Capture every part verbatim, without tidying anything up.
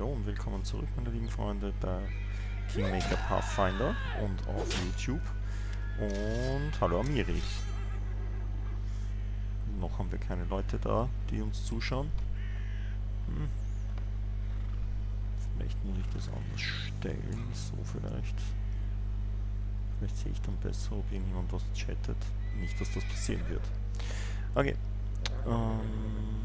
Hallo und willkommen zurück, meine lieben Freunde, bei Kingmaker Pathfinder und auf YouTube. Und hallo Amiri. Noch haben wir keine Leute da, die uns zuschauen. Hm. Vielleicht muss ich das anders stellen, so vielleicht. Vielleicht sehe ich dann besser, ob irgendjemand was chattet. Nicht, dass das passieren wird. Okay. Ähm...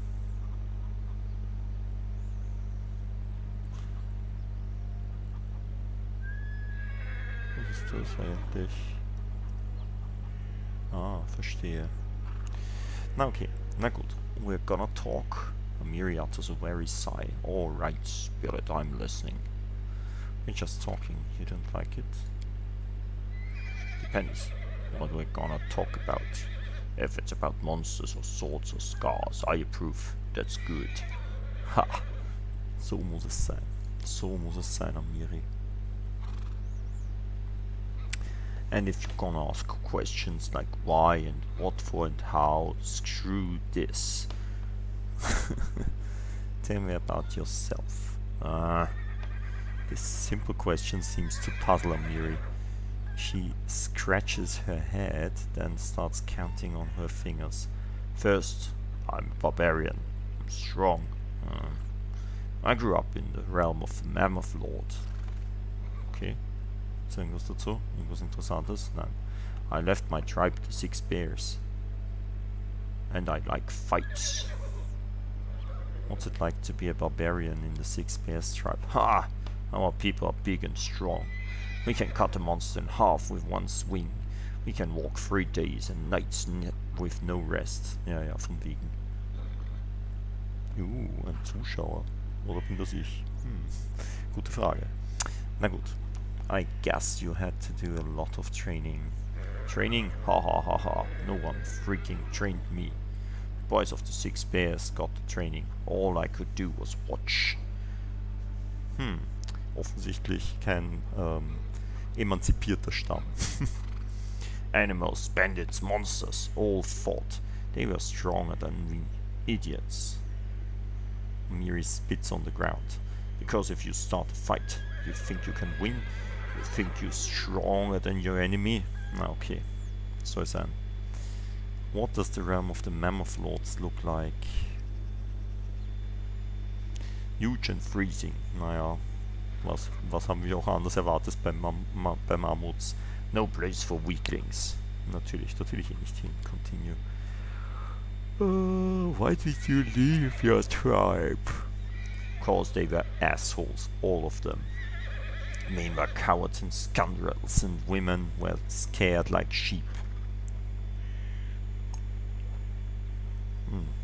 Was ist das eigentlich? Ah, verstehe. Na okay, na gut. We're gonna talk. Amiri utters a weary sigh. Alright, Spirit, I'm listening. We're just talking. You don't like it? Depends what we're gonna talk about. If it's about monsters or swords or scars, I approve. That's good. Ha! So muss es sein. So muss es sein, Amiri. And if you're gonna ask questions like why and what for and how, screw this. Tell me about yourself. Ah, this simple question seems to puzzle Amiri. She scratches her head, then starts counting on her fingers. First, I'm a barbarian. I'm strong. Uh, I grew up in the realm of the Mammoth Lord. Okay. Ist irgendwas dazu? Irgendwas Interessantes? Nein. I left my tribe, the Six Bears. And I like fights. What's it like to be a barbarian in the Six Bears tribe? Ha! Our people are big and strong. We can cut a monster in half with one swing. We can walk three days and nights with no rest. Ja, ja, vom Wegen. Uh, ein Zuschauer. Oder bin das ich? Hm. Gute Frage. Na gut. I guess you had to do a lot of training. Training? Ha ha ha ha. No one freaking trained me. The boys of the Six Bears got the training. All I could do was watch. Hm. Offensichtlich kein ähm, emanzipierter Stamm. Animals, bandits, monsters, all fought. They were stronger than we. Idiots. Miri spits on the ground. Because if you start a fight, you think you can win. You think you're stronger than your enemy? Na okay, soll sein. What does the realm of the Mammoth Lords look like? Huge and freezing. Naja, was, was haben wir auch anders erwartet bei, Mam Ma bei Mammuts? No place for weaklings. Natürlich, dort will ich eh nicht hin. Continue. Uh, why did you leave your tribe? Because they were assholes, all of them. Men were cowards and scoundrels, and women were scared like sheep. Hmm.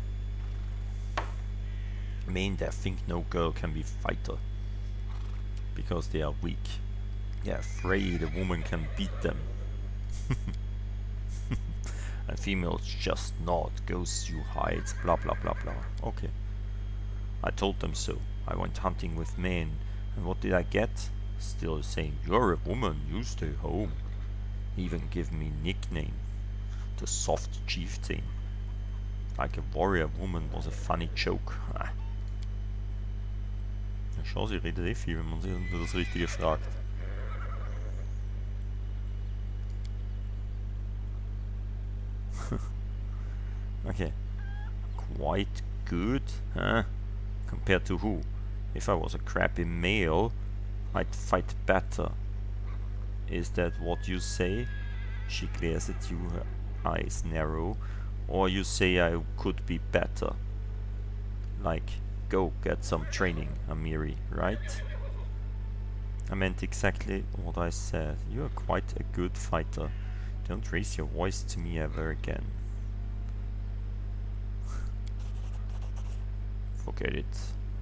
Men that think no girl can be fighter. Because they are weak. They're afraid a woman can beat them. And females just nod, goes you hides, blah blah blah blah. Okay. I told them so. I went hunting with men, and what did I get? Still the same. You're a woman, you stay home. Even give me nickname. The soft chieftain. Like a warrior woman was a funny joke. Ah. Ja, schau, sie redet eh viel, wenn man sie für das Richtige fragt. Okay. Quite good, huh? Compared to who? If I was a crappy male, I'd fight better. Is that what you say? She glares at you, her eyes narrow. Or you say I could be better. Like, go get some training, Amiri, right? I meant exactly what I said. You are quite a good fighter. Don't raise your voice to me ever again. Forget it.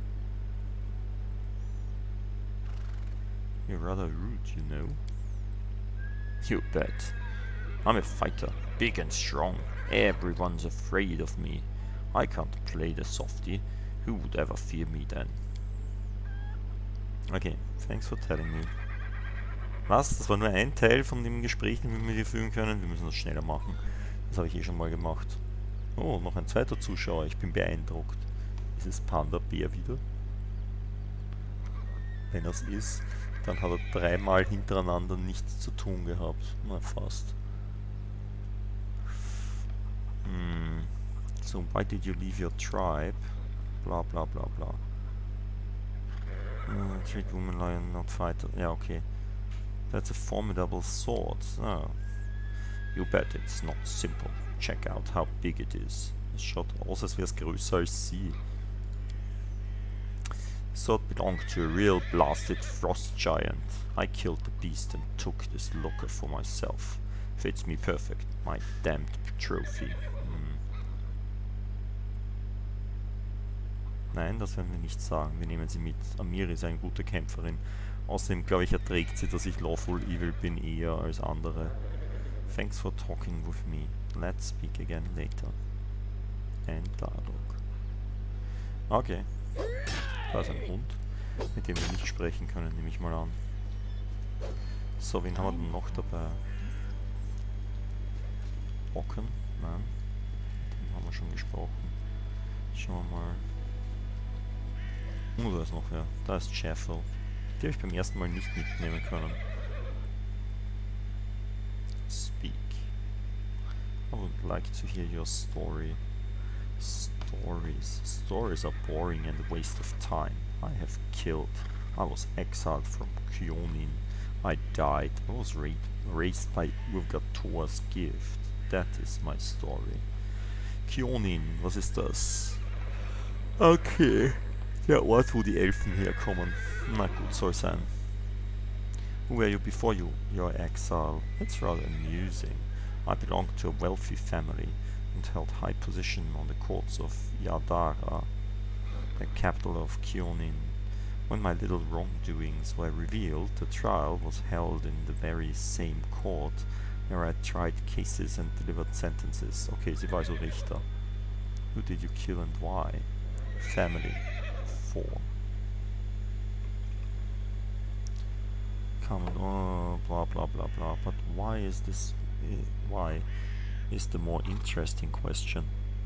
You're rather rude, you know. You bet. I'm a fighter, big and strong. Everyone's afraid of me. I can't play the softie. Who would ever fear me then? Okay, thanks for telling me. Was? Das war nur ein Teil von dem Gespräch, den wir mit dir führen können. Wir müssen das schneller machen. Das habe ich eh schon mal gemacht. Oh, noch ein zweiter Zuschauer. Ich bin beeindruckt. Ist es Panda Bär wieder? Wenn er es ist, dann hat er dreimal hintereinander nichts zu tun gehabt. Na, fast. Hmm. So, why did you leave your tribe? Bla bla bla bla. Uh, treat woman lion, not fighter. Ja, okay. That's a formidable sword. Ah. You bet it's not simple. Check out how big it is. Es schaut aus, als wäre es größer als sie. Sword belonged to a real blasted frost giant. I killed the beast and took this locker for myself. Fits me perfect. My damned trophy. Hm. Nein, das werden wir nicht sagen. Wir nehmen sie mit. Amiri ist eine gute Kämpferin. Außerdem, glaube ich, erträgt sie, dass ich Lawful Evil bin eher als andere. Thanks for talking with me. Let's speak again later. End dialogue. Okay. Da ist ein Hund, mit dem wir nicht sprechen können, nehme ich mal an. So, wen haben wir denn noch dabei? Ocken? Nein. Mit dem haben wir schon gesprochen. Schauen wir mal. Oh, da ist noch wer. Da ist Jeffel. Die habe ich beim ersten Mal nicht mitnehmen können. Speak. I would like to hear your story. Stories. Stories are boring and a waste of time. I have killed. I was exiled from Kyonin. I died. I was ra raised by Urgatora's gift. That is my story. Kyonin, was ist das? Okay. Der Ort, wo die Elfen herkommen. Na gut, soll sein. Who were you before you, your exile? It's rather amusing. I belonged to a wealthy family and held high position on the courts of Yadara, the capital of Kyonin. When my little wrongdoings were revealed, the trial was held in the very same court where I tried cases and delivered sentences. Okay, sie war also Richter. Who did you kill and why? Family. Four. Come on, oh, blah blah blah blah. But why is this? Uh, why is the more interesting question?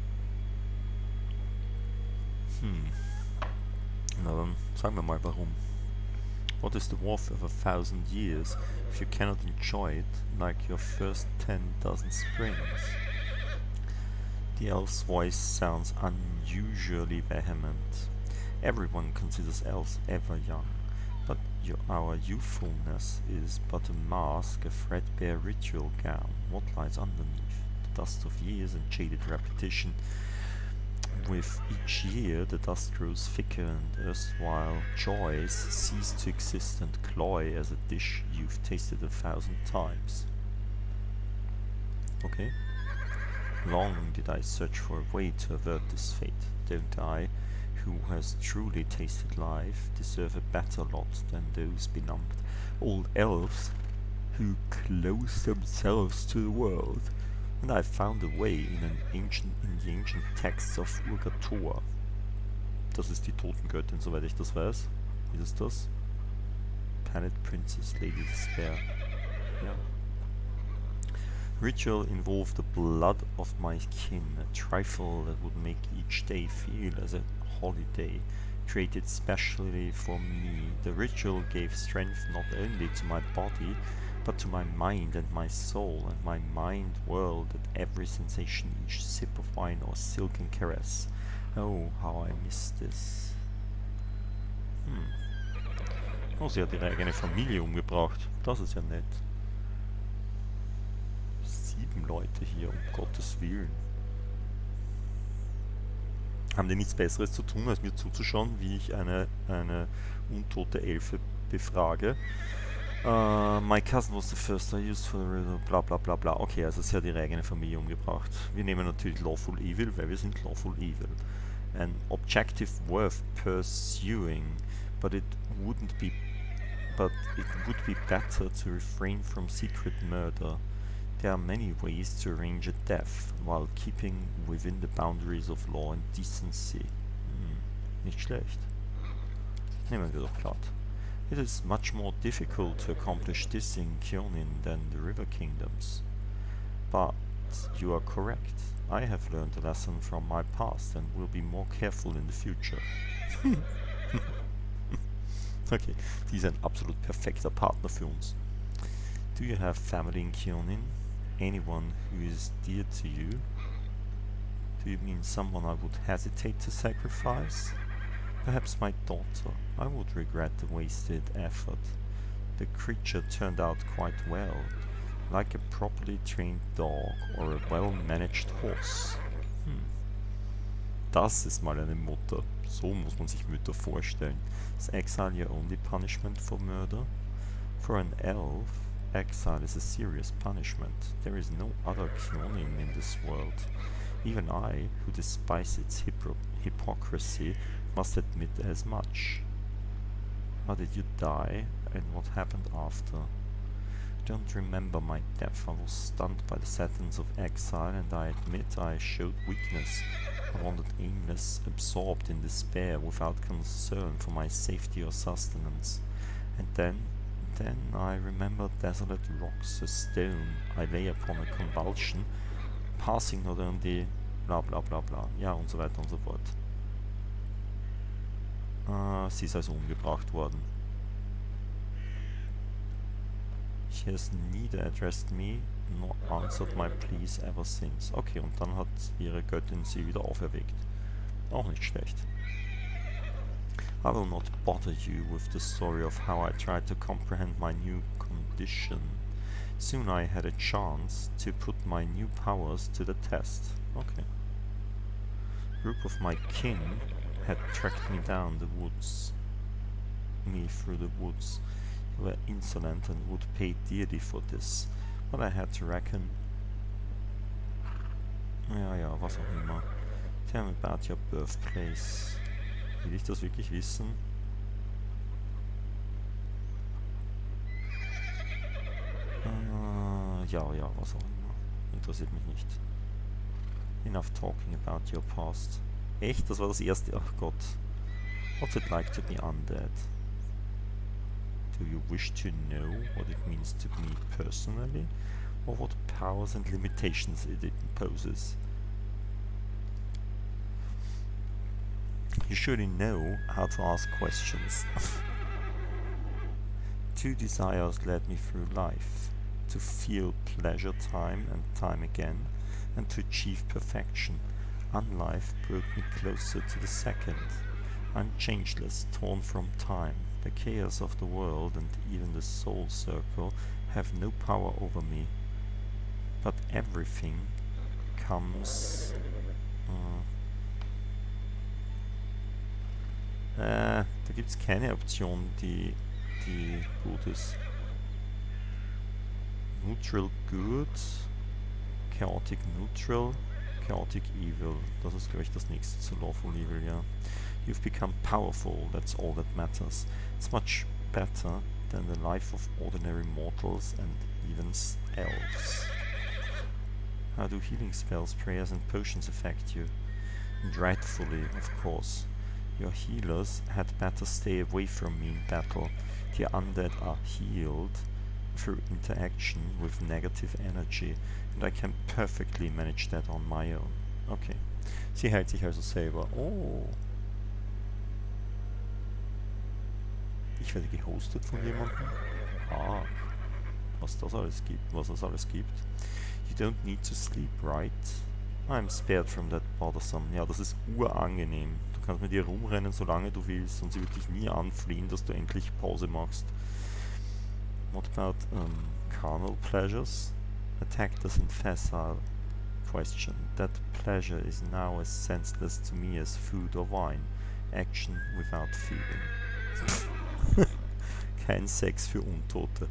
Hmm. Na dann sagen wir mal warum. What is the worth of a thousand years if you cannot enjoy it like your first ten dozen springs? The elf's voice sounds unusually vehement. Everyone considers elves ever young, but your, our youthfulness is but a mask, a threadbare ritual gown. What lies underneath? The dust of years and jaded repetition. With each year the dust grows thicker and erstwhile joys cease to exist and cloy as a dish you've tasted a thousand times. Okay. Long did I search for a way to avert this fate. Don't I, who has truly tasted life, deserve a better lot than those benumbed old elves who close themselves to the world? And I found a way in an ancient, in the ancient texts of Urgator. Das ist die Totengöttin, soweit ich das weiß. Ist es das? Planet Princess, Lady Despair. Ja. Ritual involved the blood of my kin, a trifle that would make each day feel as a holiday, created specially for me. The ritual gave strength not only to my body, but to my mind and my soul, and my mind whirled at every sensation, each sip of wine or silken caress. Oh, how I miss this. Hm. Oh, sie hat ihre eigene Familie umgebracht. Das ist ja nett. Sieben Leute hier, um Gottes Willen. Haben die nichts Besseres zu tun, als mir zuzuschauen, wie ich eine, eine untote Elfe befrage? Uh, my cousin was the first I used for the riddle, bla bla bla bla. Okay, also sie hat ihre eigene Familie umgebracht. Wir nehmen natürlich Lawful Evil, weil wir sind Lawful Evil. An objective worth pursuing, but it wouldn't be, but it would be better to refrain from secret murder. There are many ways to arrange a death, while keeping within the boundaries of law and decency. Hm, nicht schlecht. Nehmen wir doch platt. It is much more difficult to accomplish this in Kyonin than the River Kingdoms. But you are correct. I have learned a lesson from my past and will be more careful in the future. Okay, die ist ein absolut perfekter Partner für uns. Do you have family in Kyonin? Anyone who is dear to you? Do you mean someone I would hesitate to sacrifice? Perhaps my daughter. I would regret the wasted effort. The creature turned out quite well, like a properly trained dog or a well-managed horse. Hm. Das ist mal eine Mutter. So muss man sich Mütter vorstellen. Is exile your only punishment for murder? For an elf, exile is a serious punishment. There is no other Kyonin in this world. Even I, who despise its hypocr hypocrisy, must admit as much. How did you die, and what happened after? I don't remember my death. I was stunned by the sentence of exile, and I admit I showed weakness. I wandered aimless, absorbed in despair, without concern for my safety or sustenance. And then, then I remembered desolate rocks, a stone. I lay upon a convulsion, passing not only bla bla bla bla, ja und so weiter und so fort. Uh, sie ist also umgebracht worden. She has neither addressed me nor answered my pleas ever since. Okay, und dann hat ihre Göttin sie wieder auferweckt. Auch nicht schlecht. I will not bother you with the story of how I tried to comprehend my new condition. Soon I had a chance to put my new powers to the test. Okay. A group of my kin had tracked me down the woods. Me through the woods. They were insolent and would pay dearly for this. But I had to reckon. Ja, ja, was auch immer. Tell me about your birthplace. Will ich das wirklich wissen? Uh, ja, ja, was auch immer. Interessiert mich nicht. Enough talking about your past. Echt? Das war das erste? Ach Gott. What's it like to be undead? Do you wish to know what it means to me personally? Or what powers and limitations it imposes? You surely know how to ask questions. Two desires led me through life. To feel pleasure time and time again, and to achieve perfection. Unlife brought me closer to the second. I'm changeless, torn from time. The chaos of the world and even the soul circle have no power over me. But everything comes... Uh, äh, da gibt es keine Option, die, die gut ist. Neutral good, chaotic neutral, chaotic evil. Das ist, glaube ich, das nächste zu lawful evil, ja. You've become powerful, that's all that matters. It's much better than the life of ordinary mortals and even elves. How do healing spells, prayers and potions affect you? Dreadfully, of course. Your healers had better stay away from me in battle. The undead are healed through interaction with negative energy, and I can perfectly manage that on my own. Okay. Sie heilt sich also selber. Oh. Ich werde gehostet von jemandem. Ah. Was das alles gibt, was es alles gibt. You don't need to sleep, right? I'm spared from that bothersome. Ja, das ist urangenehm. Du kannst mit ihr rumrennen, solange du willst, und sie wird dich nie anflehen, dass du endlich Pause machst. What about um, carnal pleasures? Attacked us in facile. Question. That pleasure is now as senseless to me as food or wine. Action without feeling. Kein Sex für Untote.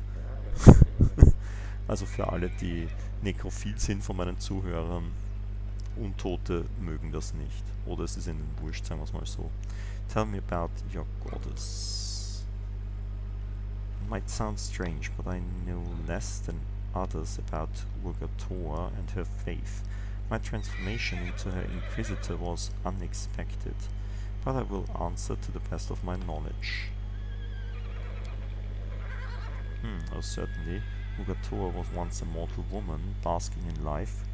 Also für alle, die nekrophil sind von meinen Zuhörern, Untote mögen das nicht. Oder es ist ihnen wurscht, sagen wir es mal so. Tell me about your goddess. It might sound strange, but I know less than others about Urgator and her faith. My transformation into her inquisitor was unexpected, but I will answer to the best of my knowledge. Hmm, oh certainly. Urgator was once a mortal woman, basking in life.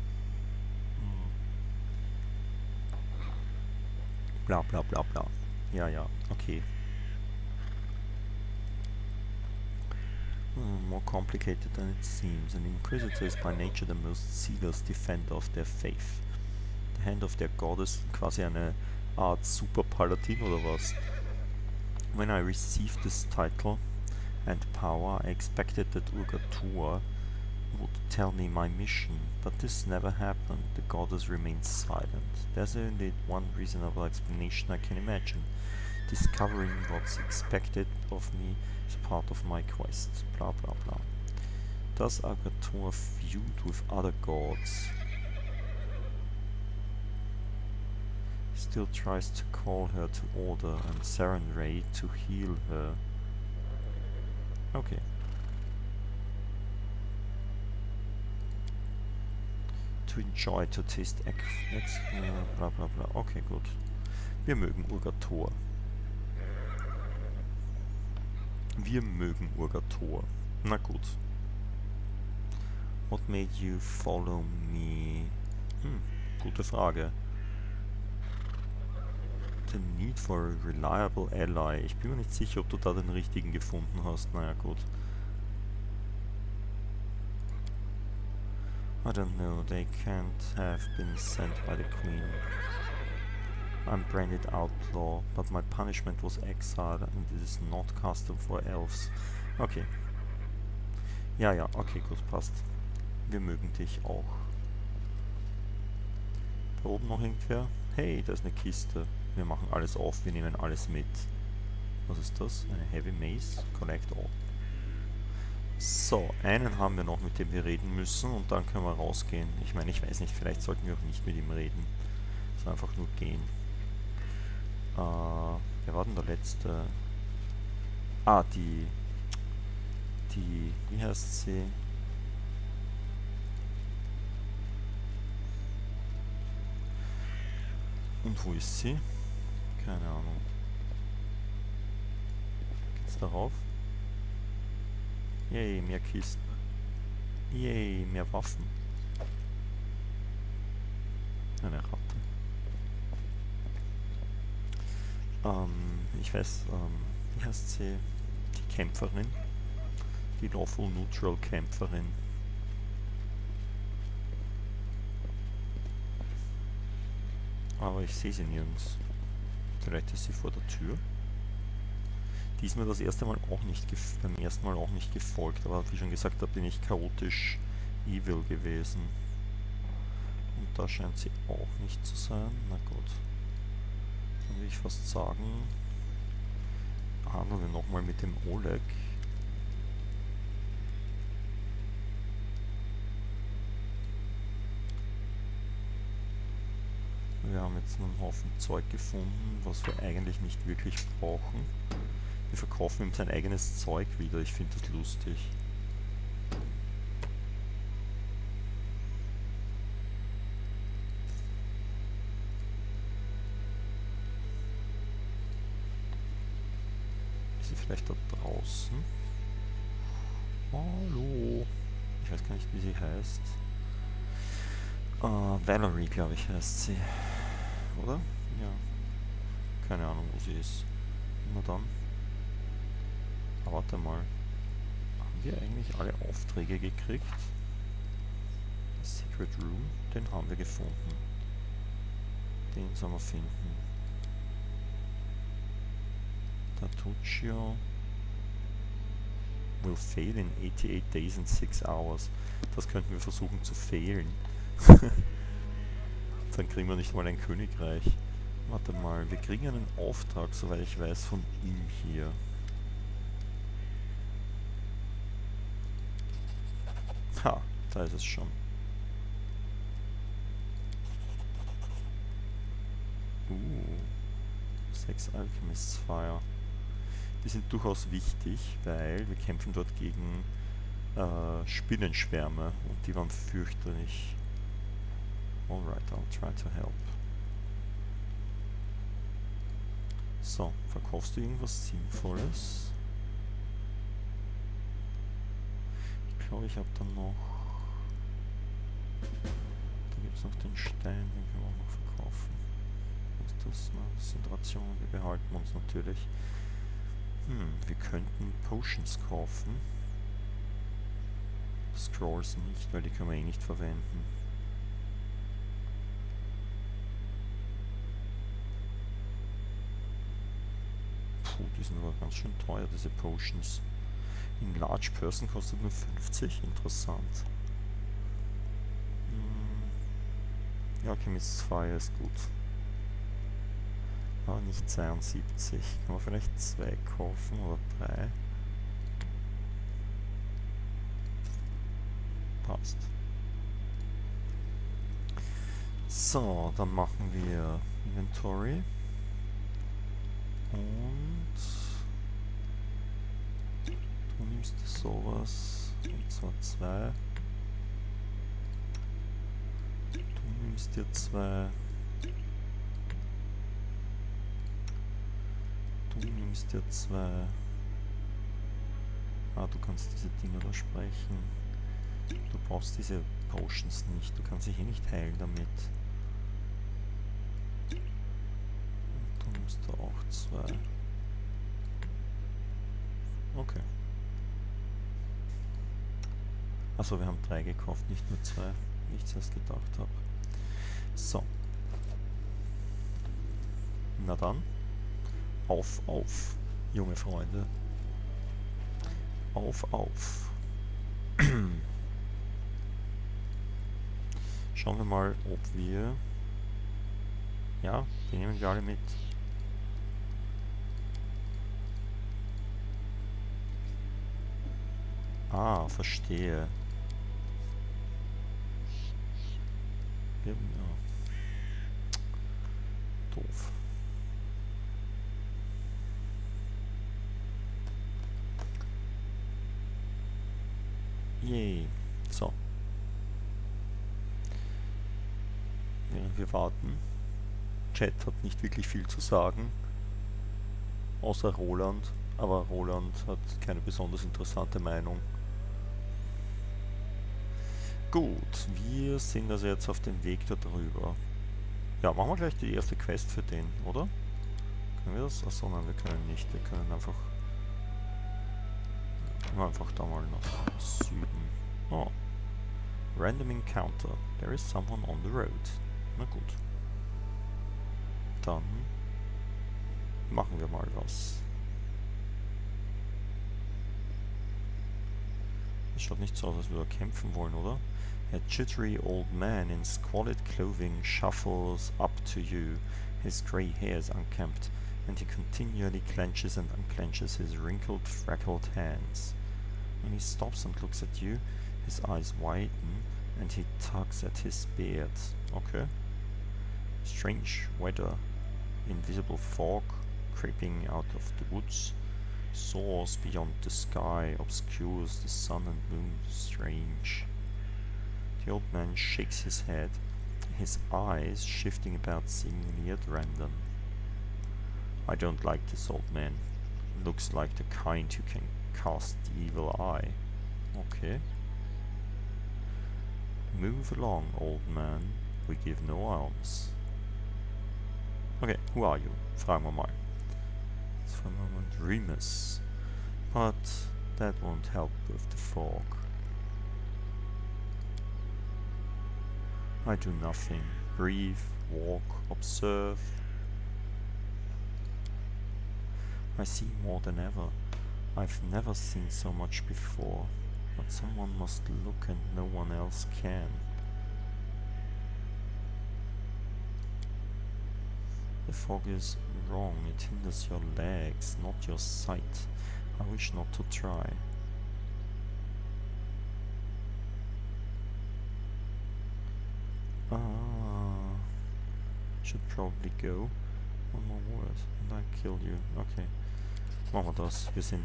Bla bla bla bla. Ja, ja, okay. more complicated than it seems. An Inquisitor is by nature the most zealous defender of their faith. The Hand of their Goddess, quasi eine Art Super-Paladin oder was? When I received this title and power, I expected that Urgatua would tell me my mission, but this never happened. The goddess remains silent. There's only one reasonable explanation I can imagine. Discovering what's expected of me is part of my quest. Blah blah blah. Does Urgatua feud with other gods? Still tries to call her to order and Sarenrae to heal her. Okay. To enjoy, to taste ex, ex uh, bla bla bla. Okay, gut. Wir mögen Urgator. Wir mögen Urgator. Na gut. What made you follow me? Hm, gute Frage. The need for a reliable ally. Ich bin mir nicht sicher, ob du da den richtigen gefunden hast. Naja, gut. I don't know, they can't have been sent by the Queen. I'm branded outlaw, but my punishment was exile and it is not custom for elves. Okay. Ja, ja, okay, gut, passt. Wir mögen dich auch. Da oben noch irgendwer? Hey, da ist eine Kiste. Wir machen alles auf, wir nehmen alles mit. Was ist das? Eine Heavy Mace? Collect all. So, einen haben wir noch, mit dem wir reden müssen und dann können wir rausgehen. Ich meine, ich weiß nicht, vielleicht sollten wir auch nicht mit ihm reden. So einfach nur gehen. Äh, wer war denn der letzte? Ah, die... Die... Wie heißt sie? Und wo ist sie? Keine Ahnung. Geht's darauf? Yay, mehr Kisten. Yay, mehr Waffen. Eine Ratte. Ähm, ich weiß, ähm, wie heißt sie? Die Kämpferin. Die Lawful Neutral Kämpferin. Aber ich sehe sie nirgends. Vielleicht ist sie vor der Tür. Die ist mir das erste Mal auch nicht beim ersten Mal auch nicht gefolgt, aber wie schon gesagt, da bin ich chaotisch evil gewesen. Und da scheint sie auch nicht zu sein. Na gut. Dann würde ich fast sagen, handeln wir nochmal mit dem Oleg. Wir haben jetzt einen Haufen Zeug gefunden, was wir eigentlich nicht wirklich brauchen. Wir verkaufen ihm sein eigenes Zeug wieder, ich finde das lustig. Ist sie vielleicht da draußen? Hallo! Ich weiß gar nicht, wie sie heißt. Uh, Valerie, glaube ich, heißt sie. Oder? Ja. Keine Ahnung, wo sie ist. Na dann. Aber warte mal. Haben wir eigentlich alle Aufträge gekriegt? Secret Room, den haben wir gefunden. Den sollen wir finden. Tatuccio will fail in eighty-eight days and six hours. Das könnten wir versuchen zu fehlen. Dann kriegen wir nicht mal ein Königreich. Warte mal, wir kriegen einen Auftrag, soweit ich weiß, von ihm hier. Ha, da ist es schon. Uh, sechs Alchemist's Fire. Die sind durchaus wichtig, weil wir kämpfen dort gegen äh, Spinnenschwärme und die waren fürchterlich. Alright, I'll try to help. So, verkaufst du irgendwas Sinnvolles? Ich glaube, ich habe dann noch... Da gibt es noch den Stein, den können wir auch noch verkaufen. Was ist das? Na, das sind Rationen, die behalten uns natürlich. Hm, wir könnten Potions kaufen. Scrolls nicht, weil die können wir eh nicht verwenden. Puh, die sind aber ganz schön teuer, diese Potions. In Large Person kostet nur fünfzig, interessant. Hm. Ja, Chemist Fire ist gut. Aber nicht zweiundsiebzig. Kann man vielleicht zwei kaufen oder drei? Passt. So, dann machen wir Inventory. Und du nimmst sowas, und zwar zwei. Du nimmst dir zwei. Du nimmst dir zwei. Ah, du kannst diese Dinger da sprechen. Du brauchst diese Potions nicht, du kannst dich eh nicht heilen damit. Und du nimmst da auch zwei. Okay. Achso, wir haben drei gekauft, nicht nur zwei, wie ich zuerst gedacht habe. So. Na dann. Auf, auf, junge Freunde. Auf, auf. Schauen wir mal, ob wir... Ja, die nehmen wir alle mit. Ah, verstehe. Ja, doof. Yay. So. Während wir warten. Chat hat nicht wirklich viel zu sagen. Außer Roland. Aber Roland hat keine besonders interessante Meinung. Gut, wir sind also jetzt auf dem Weg da drüber. Ja, machen wir gleich die erste Quest für den, oder? Können wir das? Achso, nein, wir können nicht. Wir können einfach... Gehen wir einfach da mal nach Süden. Oh. Random Encounter. There is someone on the road. Na gut. Dann machen wir mal was. Es schaut nicht so aus, als würde er kämpfen wollen, oder? A jittery old man in squalid clothing shuffles up to you. His grey hair is unkempt, and he continually clenches and unclenches his wrinkled, freckled hands. When he stops and looks at you, his eyes widen, and he tugs at his beard. Okay. Strange weather. Invisible fog creeping out of the woods. Soars beyond the sky, obscures the sun and moon. Strange. The old man shakes his head, his eyes shifting about seemingly at random. I don't like this old man. Looks like the kind who can cast the evil eye. Okay. Move along, old man. We give no alms. Okay, who are you? Fragen wir mal. Jetzt fragen wir mal Remus. But that won't help with the fog. I do nothing. Breathe, walk, observe. I see more than ever. I've never seen so much before. But someone must look and no one else can. The fog is wrong. It hinders your legs, not your sight. I wish not to try. Ah, should probably go. One more word and I kill you. Okay. Machen wir das. Wir sind...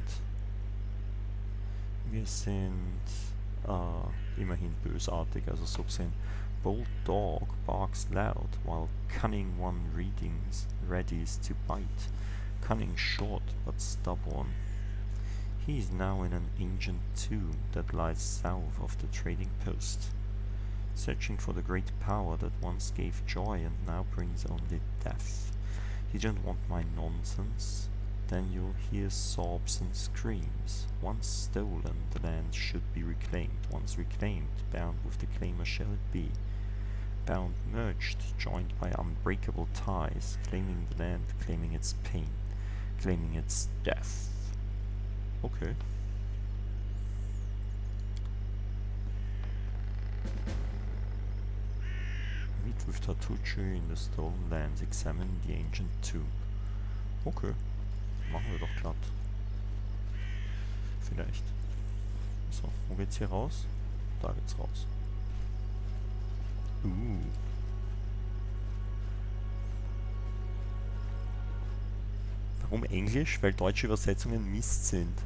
Wir sind... Uh, immerhin bösartig, also so gesehen. Bold dog barks loud, while cunning one readings readies to bite. Cunning short, but stubborn. He is now in an ancient tomb that lies south of the trading post, searching for the great power that once gave joy and now brings only death. You don't want my nonsense? then you'll hear sobs and screams. Once stolen, the land should be reclaimed. Once reclaimed, bound with the claimer shall it be. Bound, merged, joined by unbreakable ties, claiming the land, claiming its pain, claiming its death. Okay. Meet with Tatuchu in the stolen lands, examine the ancient tomb. Okay. Machen wir doch glatt. Vielleicht. So, wo geht's hier raus? Da geht's raus. Uh. Warum Englisch? Weil deutsche Übersetzungen Mist sind.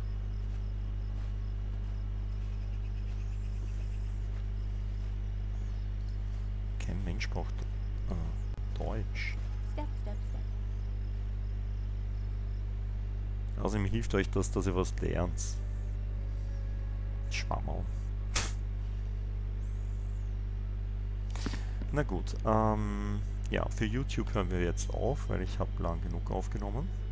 Kein Mensch braucht äh, Deutsch. Step, step, step. Außerdem hilft euch das, dass ihr was lernt. Schwammerl. Na gut, ähm, ja, für YouTube hören wir jetzt auf, weil ich habe lang genug aufgenommen.